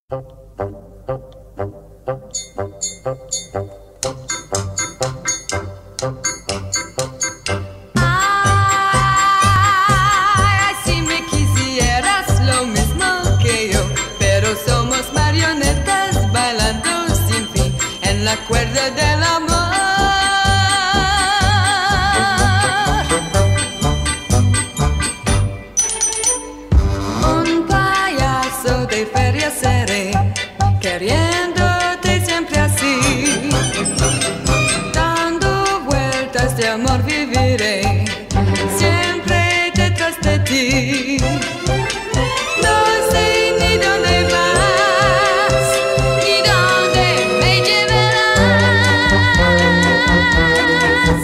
Ay, si me quisieras lo mismo que yo, pero somos marionetas bailando sin fin en la cuerda del amor. Un payaso de feria seré, queriéndote siempre así, dando vueltas de amor viviré, siempre detrás de ti. No sé ni dónde vas, ni dónde me llevarás.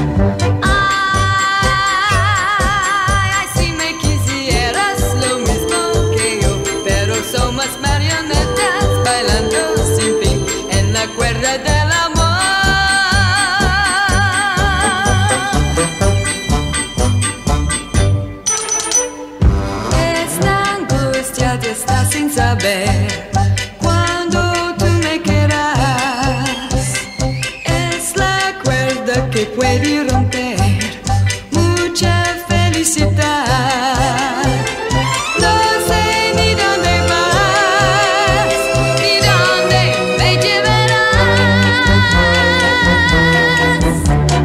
Ay, si me quisieras lo mismo que yo, pero somos marionetas bailando sin fin en la cuerda del amor. Esta angustia te está sin saber cuando tú me quieras. Es la cuerda que puede romper mucha felicidad. No sé ni dónde vas, ni dónde me llevarás.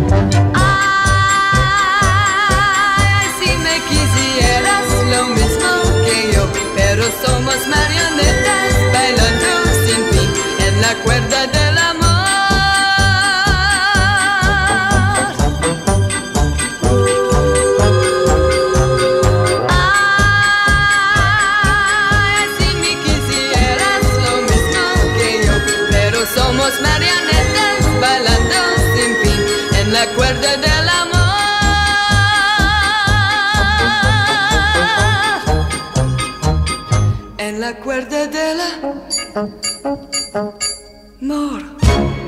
Ay, si me quisieras lo mismo que yo, pero somos marionetas bailando sin fin en la cuerda del amor. Ay, si me quisieras lo mismo que yo, pero somos marionetas bailando sin fin en la cuerda del amor. En la cuerda del amor.